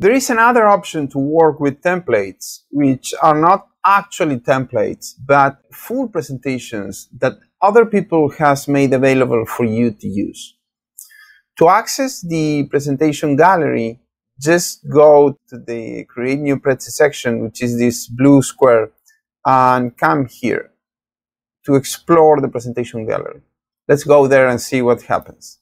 There is another option to work with templates, which are not actually templates, but full presentations that other people has made available for you to use. To access the presentation gallery, just go to the Create New Prezi section, which is this blue square, and come here to explore the presentation gallery. Let's go there and see what happens.